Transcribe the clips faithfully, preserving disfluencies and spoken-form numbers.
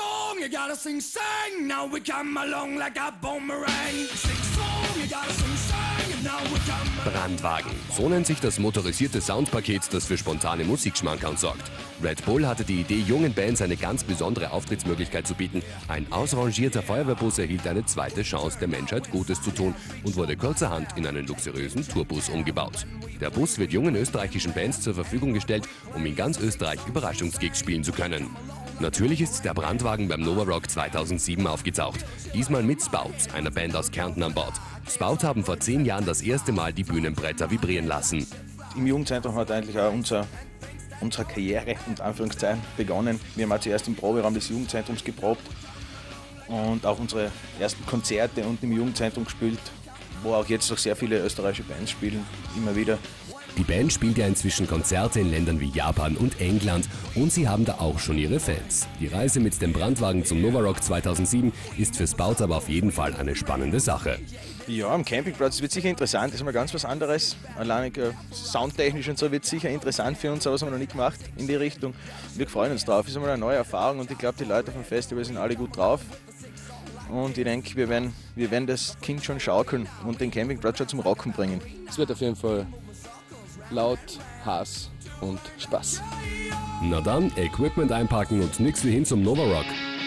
song, you gotta sing, sing. Now we come along like a boomerang. Sing song, you gotta sing, sing. Now we come. Brandwagen. So nennt sich das motorisierte Soundpaket, das für spontane Musikschmankerl sorgt. Red Bull hatte die Idee, jungen Bands eine ganz besondere Auftrittsmöglichkeit zu bieten. Ein ausrangierter Feuerwehrbus erhielt eine zweite Chance, der Menschheit Gutes zu tun und wurde kurzerhand in einen luxuriösen Tourbus umgebaut. Der Bus wird jungen österreichischen Bands zur Verfügung gestellt, um in ganz Österreich Überraschungsgigs spielen zu können. Natürlich ist der Brandwagen beim Nova Rock zweitausendsieben aufgetaucht. Diesmal mit Spout, einer Band aus Kärnten an Bord. Spout haben vor zehn Jahren das erste Mal die Bühnenbretter vibrieren lassen. Im Jugendzentrum hat eigentlich auch unser, unsere Karriere unter Anführungszeichen begonnen. Wir haben auch zuerst im Proberaum des Jugendzentrums geprobt und auch unsere ersten Konzerte unten im Jugendzentrum gespielt, wo auch jetzt noch sehr viele österreichische Bands spielen, immer wieder. Die Band spielt ja inzwischen Konzerte in Ländern wie Japan und England und sie haben da auch schon ihre Fans. Die Reise mit dem Brandwagen zum Nova Rock zweitausendsieben ist für Spout aber auf jeden Fall eine spannende Sache. Ja, am Campingplatz wird sicher interessant, das ist mal ganz was anderes. Allein äh, soundtechnisch und so wird sicher interessant für uns, aber das haben wir noch nicht gemacht in die Richtung. Wir freuen uns drauf, es ist einmal eine neue Erfahrung und ich glaube, die Leute vom Festival sind alle gut drauf. Und ich denke, wir werden, wir werden das Kind schon schaukeln und den Campingplatz schon zum Rocken bringen. Es wird auf jeden Fall laut, Hass und Spaß. Na dann, Equipment einpacken und nix wie hin zum Nova Rock.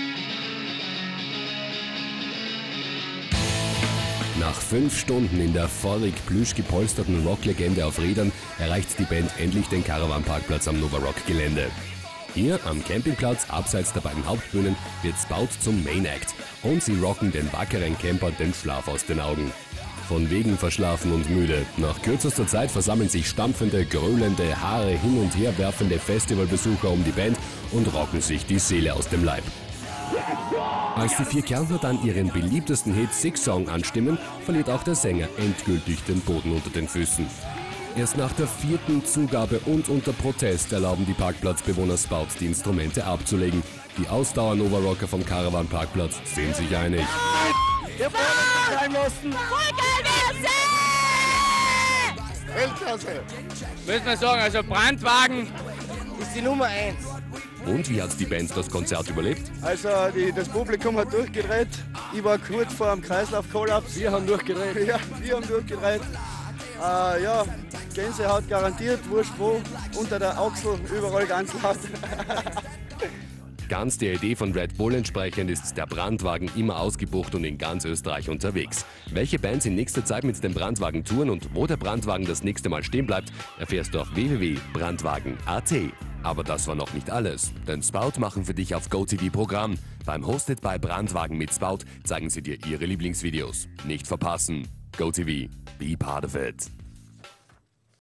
Nach fünf Stunden in der vorig plüsch gepolsterten Rocklegende auf Rädern erreicht die Band endlich den Caravan-Parkplatz am Nova Rock-Gelände. Hier am Campingplatz, abseits der beiden Hauptbühnen, wird Spout zum Main Act und sie rocken den wackeren Camper den Schlaf aus den Augen. Von wegen verschlafen und müde. Nach kürzester Zeit versammeln sich stampfende, gröhlende, Haare hin und her werfende Festivalbesucher um die Band und rocken sich die Seele aus dem Leib. Als die vier Kärntner dann ihren beliebtesten Hit Six Song anstimmen, verliert auch der Sänger endgültig den Boden unter den Füßen. Erst nach der vierten Zugabe und unter Protest erlauben die Parkplatzbewohner Spout, die Instrumente abzulegen. Die Ausdauer-Nova-Rocker vom Caravan-Parkplatz sind sich einig. Wir wollen uns sein lassen! Weltklasse! Müssen wir sagen, also Brandwagen Ist die Nummer eins. Und wie hat die Band das Konzert überlebt? Also die, das Publikum hat durchgedreht, ich war kurz vor dem Kreislaufkollaps. Wir haben durchgedreht. Ja, wir haben durchgedreht. Äh, ja, Gänsehaut garantiert, wurscht wo, unter der Achsel, überall ganz laut. Ganz der Idee von Red Bull entsprechend ist der Brandwagen immer ausgebucht und in ganz Österreich unterwegs. Welche Bands in nächster Zeit mit dem Brandwagen touren und wo der Brandwagen das nächste Mal stehen bleibt, erfährst du auf w w w punkt brandwagen punkt a t. Aber das war noch nicht alles, denn Spout machen für dich auf GoTV Programm. Beim Hosted bei Brandwagen mit Spout zeigen sie dir ihre Lieblingsvideos. Nicht verpassen. GoTV, be part of it.